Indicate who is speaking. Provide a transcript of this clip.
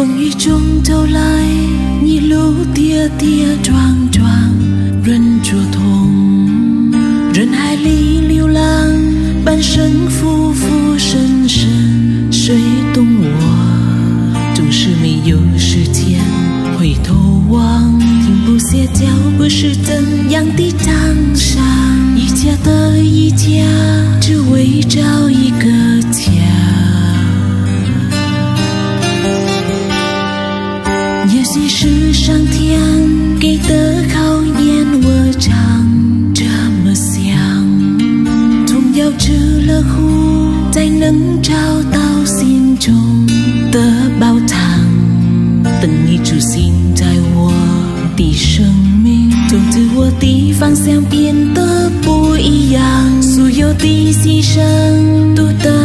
Speaker 1: 风雨中走来，一路跌跌撞撞，人捉痛，人海里流浪，半生浮浮沉沉，谁懂我？总是没有时间回头望，停不下脚步是怎样的长伤？一家的一家，只为找一个家。也许是上天给的考验，我常这么想。总要吃了苦，才能找到心中的宝藏。等你出现在我的生命，从此我的方向变得不一样。所有的牺牲都得